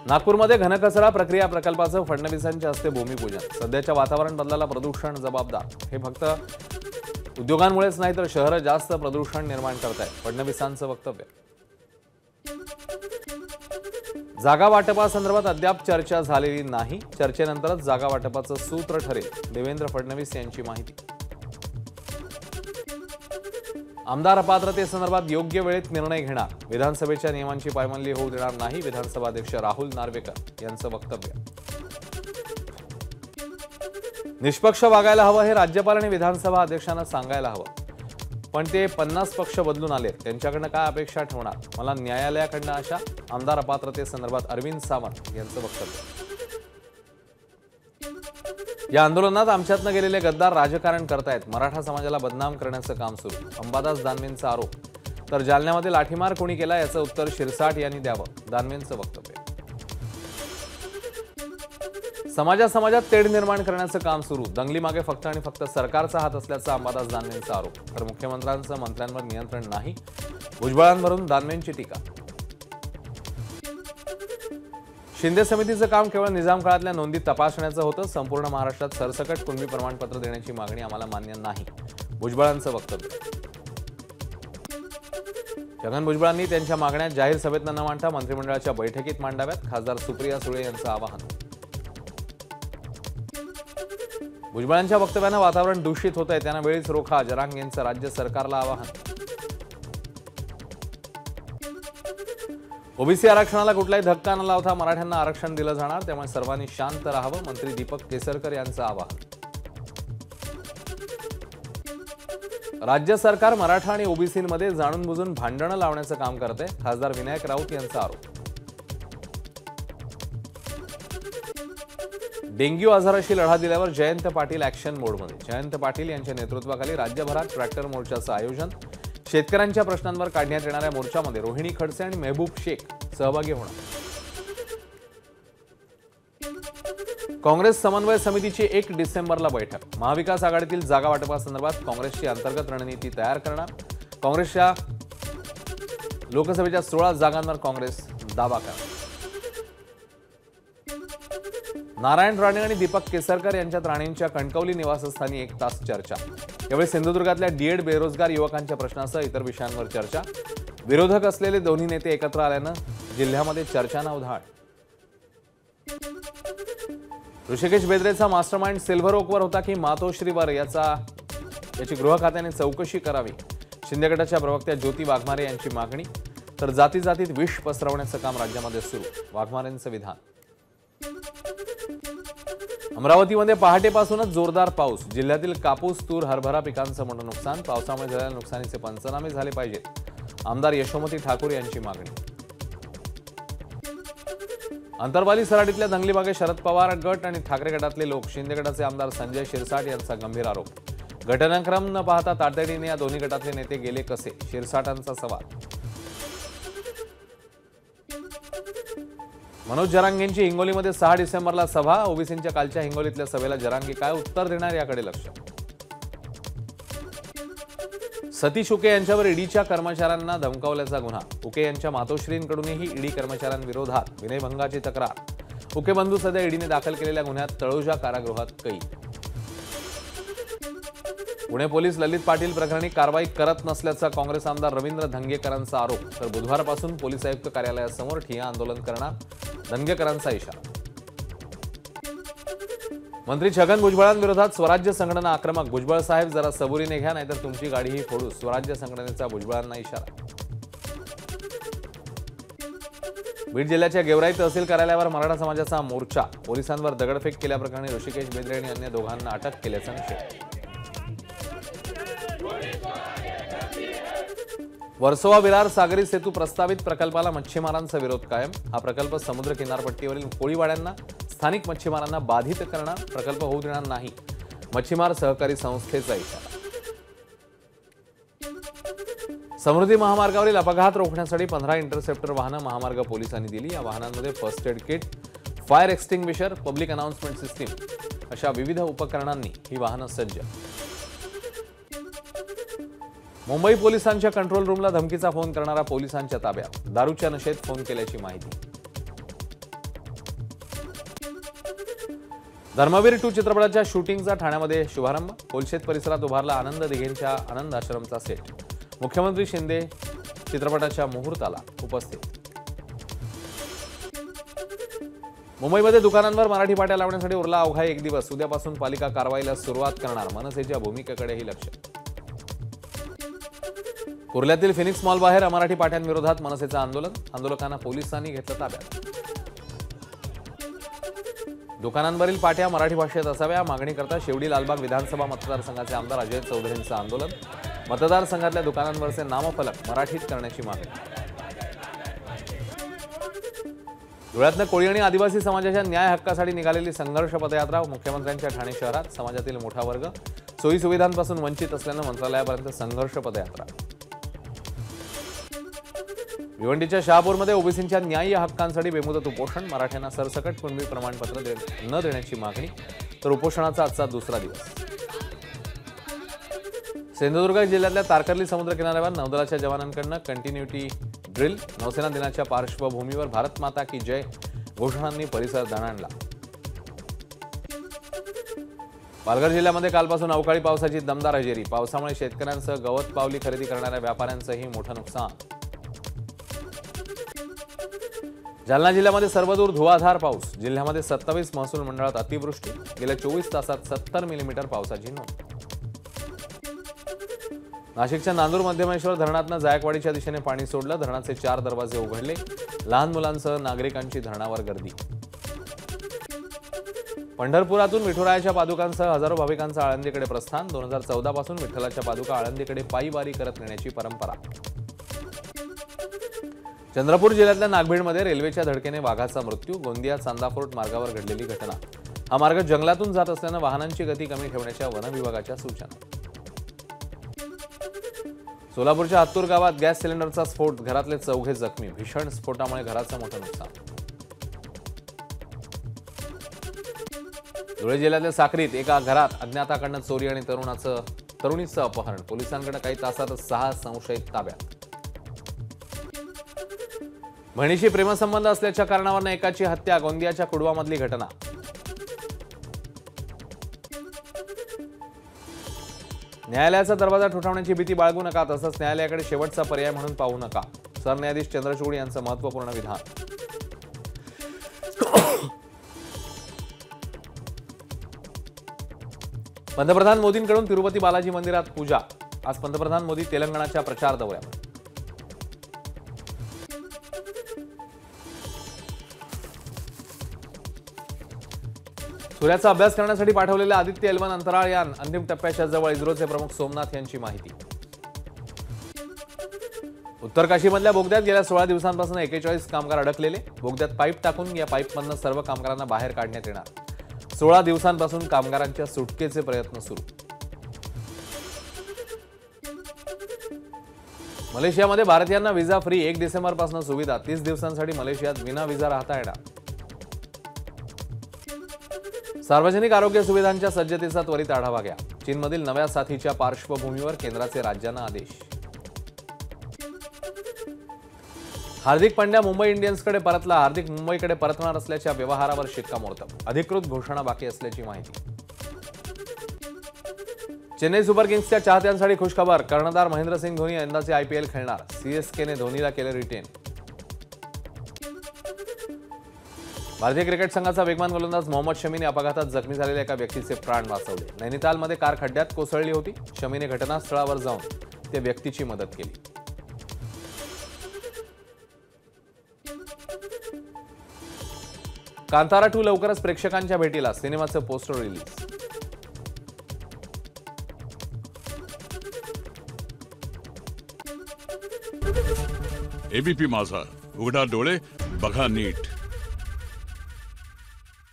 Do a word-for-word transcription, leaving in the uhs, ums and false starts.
नागपूरमध्ये घनकचरा प्रक्रिया प्रकल्पाचं फडणवीसांच्या हस्ते भूमिपूजन। सध्याच्या वातावरण बदलाला प्रदूषण जबाबदार। हे फक्त उद्योगांमुळेच नाही तर शहर जास्त प्रदूषण निर्माण करतायत, फडणवीसांचं वक्तव्य। जागा वाटपासंदर्भात अद्याप चर्चा झालेली नाही, चर्चेनंतरच जागा वाटपाचं सूत्र ठरेल, देवेंद्र फडणवीस यांची माहिती। आमदार अपात्रतेसंदर्भात योग्य वेळेत निर्णय घेणार, विधानसभेच्या नियमांची पायमल्ली होऊ देणार नाही, विधानसभा अध्यक्ष राहुल नार्वेकर यांचं वक्तव्य। निष्पक्ष वागायला हवं हे राज्यपाल आणि विधानसभा अध्यक्षांना सांगायला हवं, पण ते पन्नास पक्ष बदलून आले, त्यांच्याकडनं काय अपेक्षा ठेवणार, मला न्यायालयाकडनं आशा, आमदार अपात्रतेसंदर्भात अरविंद सावंत यांचं वक्तव्य। या आंदोलनात आमच्यातनं गेलेले गद्दार राजकारण करतायत, मराठा समाजाला बदनाम करण्याचं काम सुरू, अंबादास दानवेंचा आरोप। तर जालन्यामध्ये लाठीमार कोणी केला याचं उत्तर शिरसाट यांनी द्यावं, दानवेंचं वक्तव्य। समाजा समाजात तेढ निर्माण करण्याचं काम सुरू, दंगली मागे फक्त आणि फक्त सरकारचा हात असल्याचा अंबादास दानवेंचा आरोप। तर मुख्यमंत्र्यांचं मंत्र्यांवर नियंत्रण नाही, भुजबळांवरून दानवेंची टीका। शिंदे समितीचं काम केवळ निजाम काळातल्या नोंदी तपासण्याचं होतं, संपूर्ण महाराष्ट्रात सरसकट कुणबी प्रमाणपत्र देण्याची मागणी आम्हाला मान्य नाही, भुजबळांचं वक्तव्य। छगन भुजबळांनी त्यांच्या मागण्या जाहीर सभेत न मांडता मंत्रिमंडळाच्या बैठकीत मांडाव्यात, खासदार सुप्रिया सुळे यांचं आवाहन। भुजबळांच्या वक्तव्यानं वातावरण दूषित होत आहे, त्यांना वेळीच रोखा, जरांगे यांचं राज्य सरकारला आवाहन। ओबीसी आरक्षणाला कुठलाही धक्का न लावता मराठ्यांना आरक्षण दिलं जाणार, त्यामुळे सर्वांनी शांत राहावं, मंत्री दीपक केसरकर यांचं आवाहन। राज्य सरकार मराठा आणि ओबीसींमध्ये जाणून बुजून भांडणं लावण्याचं काम करते, खासदार विनायक राऊत यांचा आरोप। डेंग्यू आजाराशी लढा दिल्यावर जयंत पाटील ऍक्शन मोडमध्ये, जयंत पाटील यांच्या नेतृत्वाखाली राज्यभरात ट्रॅक्टर मोर्चाचं आयोजन, शेतकऱ्यांच्या प्रश्नांवर काढण्यात येणाऱ्या मोर्चामध्ये रोहिणी खडसे आणि मेहबूब शेख सहभागी होणार। काँग्रेस समन्वय समितीची एक डिसेंबरला बैठक, महाविकास आघाडीतील जागा वाटपासंदर्भात काँग्रेसची अंतर्गत रणनीती तयार करणार, काँग्रेसच्या लोकसभेच्या सोळा जागांवर काँग्रेस दावा करणार। नारायण राणे आणि दीपक केसरकर यांच्यात राणेंच्या कणकवली निवासस्थानी एक तास चर्चा, यावेळी सिंधुदुर्गातल्या डीएड बेरोजगार युवकांच्या प्रश्नासह इतर विषयांवर चर्चा, विरोधक असलेले दोन्ही नेते एकत्र आल्यानं जिल्ह्यामध्ये चर्चांना उधाण। ऋषिकेश बेदरेचा मास्टरमाइंड सिल्व्हर ओकवर होता की मातोश्रीवर, याचा याची गृह खात्याने चौकशी करावी, शिंदे गटाच्या प्रवक्त्या ज्योती वाघमारे यांची मागणी। तर जाती जातीत विष पसरवण्याचं काम राज्यामध्ये सुरू, वाघमारेंचं विधान। अमरावतीमध्ये पहाटेपासूनच जोरदार पाऊस, जिल्ह्यातील कापूस, तूर, हरभरा पिकांचं मोठं नुकसान, पावसामुळे झालेल्या नुकसानीचे पंचनामे झाले पाहिजेत, आमदार यशोमती ठाकूर यांची मागणी। अंतरवाली सराटीतल्या दंगलीमागे शरद पवार गट आणि ठाकरे गटातले लोक, शिंदे गटाचे आमदार संजय शिरसाट यांचा गंभीर आरोप, घटनाक्रम न पाहता तातडीने या दोन्ही गटातले नेते गेले कसे, शिरसाटांचा सवाल। मनोज जरांगेंची हिंगोलीमध्ये सहा डिसेंबरला सभा, ओबीसींच्या कालच्या हिंगोलीतल्या सभेला जरांगे काय उत्तर देणार याकडे लक्ष। सतीश उके यांच्यावर ईडीच्या कर्मचाऱ्यांना धमकावल्याचा गुन्हा, उके यांच्या मातोश्रींकडूनही ईडी कर्मचाऱ्यांविरोधात विनयभंगाची तक्रार, उके बंधू सध्या ईडीने दाखल केलेल्या गुन्ह्यात तळोजा कारागृहात कैद। पुणे पोलीस ललित पाटील प्रकरणी कारवाई करत नसल्याचा काँग्रेस आमदार रवींद्र धंगेकरांचा आरोप, तर बुधवारपासून पोलीस आयुक्त कार्यालयासमोर ठिय्या आंदोलन करणार, धंगेकरांचा इशारा। मंत्री छगन भुजबळांविरोधात स्वराज्य संघटना आक्रमक, भुजबळ साहेब जरा सबुरीने घ्या नाहीतर तुमची गाडीही फोडू, स्वराज्य संघटनेचा भुजबळांना इशारा। बीड जिल्ह्याच्या गेवराई तहसील कार्यालयावर मराठा समाजाचा मोर्चा, पोलिसांवर दगडफेक केल्याप्रकरणी ऋषिकेश बेदरे आणि अन्य दोघांना अटक केल्याचा निषेध। वर्सोवा विरार सागरी सेतू प्रस्तावित प्रकल्पाला मच्छीमारांचा विरोध कायम, हा प्रकल्प समुद्र किनारपट्टीवरील कोळीवाड्यांना, स्थानिक मच्छीमारांना बाधित करणार, प्रकल्प होऊ देणार नाही, मच्छीमार सहकारी संस्थेचा इशारा। समृद्धी महामार्गावरील अपघात रोखण्यासाठी पंधरा इंटरसेप्टर वाहनं महामार्ग पोलिसांनी दिली, या वाहनांमध्ये first aid kit, fire extinguisher, public announcement system अशा विविध उपकरणांनी ही वाहनं सज्ज। मुंबई पोलिसांच्या कंट्रोल रूमला धमकीचा फोन करणारा पोलिसांच्या ताब्यात, दारूच्या नशेत फोन केल्याची माहिती। धर्मवीर टू चित्रपटाच्या शूटिंगचा ठाण्यामध्ये शुभारंभ. कोलशेत परिसरात उभारला आनंद दिघेंच्या आनंद आश्रमचा सेट. मुख्यमंत्री शिंदे चित्रपटाच्या मुहूर्ताला उपस्थित. मुंबईमध्ये दुकानांवर मराठी पाट्या लावण्यासाठी उरला अवघा एक दिवस. उद्यापासून पालिका कारवाईला सुरुवात करणार. मनसेच्या भूमिकेकडेही लक्ष. कुर्ल्यातील फिनिक्स मॉल बाहेर अमराठी पाट्यांविरोधात मनसेचं आंदोलन. आंदोलकांना पोलिसांनी घेतलं ताब्यात. दुकानांवरील पाट्या मराठी भाषेत असाव्या मागणीकरता शेवडी लालबाग विधानसभा मतदारसंघाचे आमदार अजय चौधरींचं आंदोलन. मतदारसंघातल्या दुकानांवरचे नामफलक मराठीत करण्याची मागणी. धुळ्यातनं कोळी आणि आदिवासी समाजाच्या न्याय हक्कासाठी निघालेली संघर्ष पदयात्रा. मुख्यमंत्र्यांच्या ठाणे शहरात समाजातील मोठा वर्ग सोयी सुविधांपासून वंचित असल्यानं मंत्रालयापर्यंत संघर्ष पदयात्रा. भिवंडीच्या शहापूरमध्ये ओबीसींच्या न्याय्य हक्कांसाठी बेमुदत उपोषण. मराठ्यांना सरसकट कुणबी प्रमाणपत्र न देण्याची मागणी. तर उपोषणाचा आजचा दुसरा दिवस. सिंधुदुर्ग जिल्ह्यातल्या तारकर्ली समुद्र किनाऱ्यावर नौदलाच्या जवानांकडून कंटिन्युटी ड्रिल. नौसेना दिनाच्या पार्श्वभूमीवर भारत माता की जय घोषणांनी परिसर दणाणला. पालघर जिल्ह्यामध्ये कालपासून अवकाळी पावसाची दमदार हजेरी. पावसामुळे शेतकऱ्यांसह गवत पावली खरेदी करणाऱ्या व्यापाऱ्यांचंही मोठं नुकसान. जालना जिल्ह्यामध्ये सर्वदूर धुवाधार पाऊस. जिल्ह्यामध्ये सत्तावीस महसूल मंडळात अतिवृष्टी. गेल्या चोवीस तासात सत्तर मिलीमीटर पावसाची नोंद. नाशिकच्या नांदूर मध्यमेश्वर धरणातनं जायकवाडीच्या दिशेने पाणी सोडलं. धरणाचे चार दरवाजे उघडले. लहान मुलांसह नागरिकांची धरणावर गर्दी. पंढरपुरातून विठुरायाच्या पादुकांसह हजारो भाविकांचं आळंदीकडे प्रस्थान. दोन हजार चौदा पासून विठ्ठलाच्या पादुका आळंदीकडे पायी वारी करत नेण्याची परंपरा. चंद्रपूर जिल्ह्यातल्या नागभीडमध्ये रेल्वेच्या धडकेने वाघाचा मृत्यू. गोंदिया चांदाफोर्ट मार्गावर घडलेली घटना. हा मार्ग जंगलातून जात असल्यानं वाहनांची गती कमी ठेवण्याच्या वन विभागाच्या सूचना. सोलापूरच्या हत्तूर गावात गॅस सिलेंडरचा स्फोट. घरातले चौघे जखमी. भीषण स्फोटामुळे घराचं मोठं नुकसान. धुळे जिल्ह्यातल्या साक्रीत एका घरात अज्ञाताकडनं चोरी आणि तरुणाचं तरुणीचं अपहरण. पोलिसांकडे काही तासातच सहा संशयित ताब्यात. बहिणीशी प्रेमसंबंध असल्याच्या कारणावरून एकाची हत्या. गोंदियाच्या कुडवामधली घटना. न्यायालयाचा दरवाजा ठोठावण्याची भीती बाळगू नका. तसंच न्यायालयाकडे शेवटचा पर्याय म्हणून पाहू नका. सरन्यायाधीश चंद्रचूड यांचं महत्त्वपूर्ण विधान. पंतप्रधान मोदींकडून तिरुपती बालाजी मंदिरात पूजा. आज पंतप्रधान मोदी तेलंगणाच्या प्रचार दौऱ्यावर. सूर्याचा अभ्यास करण्यासाठी पाठवलेले आदित्य एल वन अंतराळ यान अंतिम टप्प्याच्या जवळ. इस्रोचे प्रमुख सोमनाथ यांची माहिती. उत्तर काशीमधल्या बोगद्यात गेल्या सोळा दिवसांपासून एकेचाळीस कामगार अडकलेले. बोगद्यात पाईप टाकून या पाईपमधून सर्व कामगारांना बाहेर काढण्यात येणार. सोळा दिवसांपासून कामगारांच्या सुटकेचे प्रयत्न सुरू. मलेशियामध्ये भारतीयांना व्हिसा फ्री. एक डिसेंबर पासून सुविधा. तीस दिवसांसाठी मलेशियात विना व्हिसा राहता येणार. सार्वजनिक आरोग्य सुविधांच्या सज्जतेचा त्वरित आढावा घ्या. चीनमधील नव्या साथीच्या पार्श्वभूमीवर केंद्राचे राज्यांना आदेश. हार्दिक पांड्या मुंबई इंडियन्सकडे परतला. हार्दिक मुंबईकडे परतणार असल्याच्या व्यवहारावर शिक्कामोर्तब. अधिकृत घोषणा बाकी असल्याची माहिती. चेन्नई सुपर किंग्सच्या चाहत्यांसाठी खुशखबर. कर्णधार महेंद्रसिंग धोनी यंदाचे आयपीएल खेळणार. सीएसकेने धोनीला केले रिटेन. भारतीय क्रिकेट संघाचा वेगवान गोलंदाज मोहम्मद शमीने अपघातात जखमी झालेल्या एका व्यक्तीचे प्राण वाचवले. नैनितालमध्ये कार खड्ड्यात कोसळली होती. शमीने घटनास्थळावर जाऊन त्या व्यक्तीची मदत केली. कांतारा टू लवकरच प्रेक्षकांच्या भेटीला. सिनेमाचं पोस्टर रिलीज. एबीपी माझा, उघडा डोळे बघा नीट.